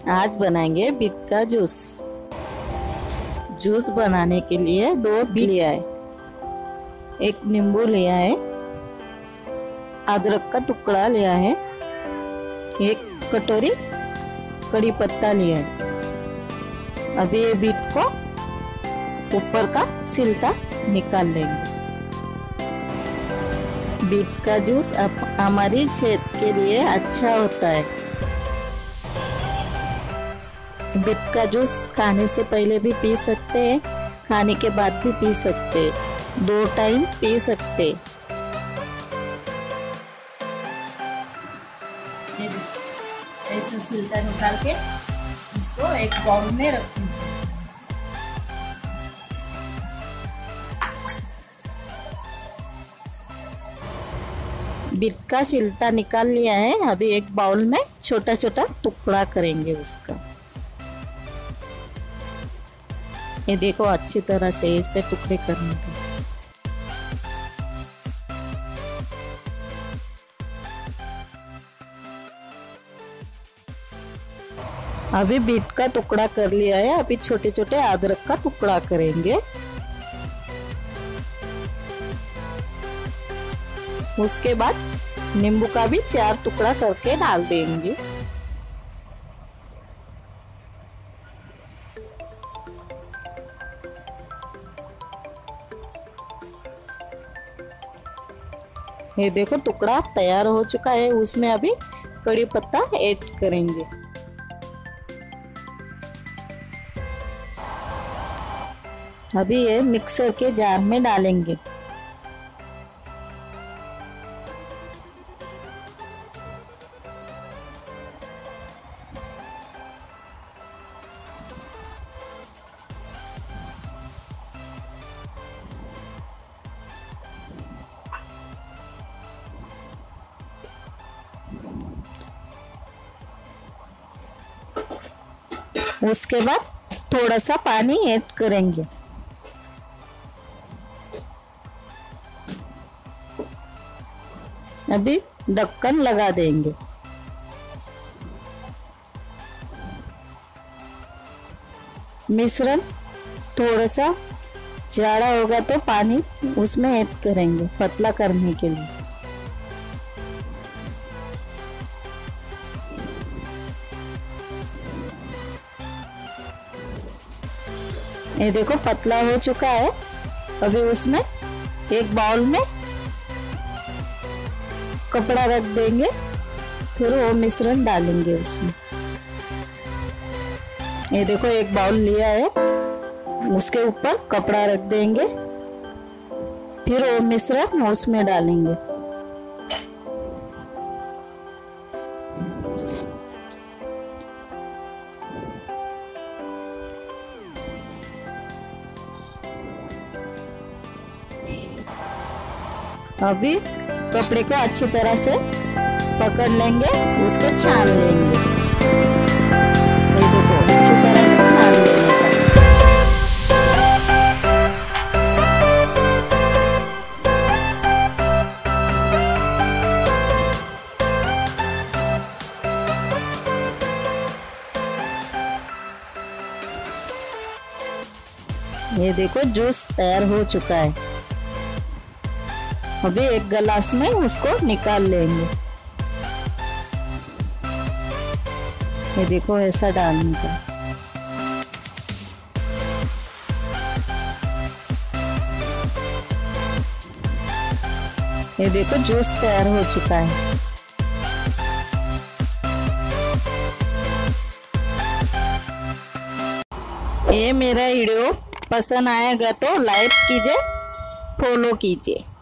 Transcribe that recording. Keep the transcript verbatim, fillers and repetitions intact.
आज बनाएंगे बीट का जूस। जूस बनाने के लिए दो बीट लिया है, एक नींबू लिया है, अदरक का टुकड़ा लिया है, एक कटोरी कड़ी पत्ता लिया है। अभी ये बीट को ऊपर का छिलका निकाल लेंगे। बीट का जूस हमारी सेहत के लिए अच्छा होता है। बीट का जूस खाने से पहले भी पी सकते हैं, खाने के बाद भी पी सकते हैं, दो टाइम पी सकते हैं। ऐसा छिलका निकाल के इसको एक बाउल में रखूंगी। बीट का छिलका निकाल लिया है। अभी एक बाउल में छोटा छोटा टुकड़ा करेंगे उसका। ये देखो अच्छी तरह से ऐसे टुकड़े करने का। अभी बीट का टुकड़ा कर लिया है। अभी छोटे छोटे अदरक का टुकड़ा करेंगे। उसके बाद नींबू का भी चार टुकड़ा करके डाल देंगे। ये देखो टुकड़ा तैयार हो चुका है। उसमें अभी कड़ी पत्ता ऐड करेंगे। अभी ये मिक्सर के जार में डालेंगे। उसके बाद थोड़ा सा पानी ऐड करेंगे। अभी ढक्कन लगा देंगे। मिश्रण थोड़ा सा जाड़ा होगा तो पानी उसमें ऐड करेंगे पतला करने के लिए। ये देखो पतला हो चुका है। अभी उसमें एक बाउल में कपड़ा रख देंगे, फिर वो मिश्रण डालेंगे उसमें। ये देखो एक बाउल लिया है, उसके ऊपर कपड़ा रख देंगे, फिर वो मिश्रण उसमें डालेंगे। अभी कपड़े को अच्छी तरह से पकड़ लेंगे, उसको छान लेंगे। ये देखो अच्छी तरह से छान लेने का। ये देखो जूस तैयार हो चुका है। अभी एक गिलास में उसको निकाल लेंगे। ये देखो ऐसा डालने का। ये देखो जूस तैयार हो चुका है। ये मेरा वीडियो पसंद आएगा तो लाइक कीजिए, फॉलो कीजिए।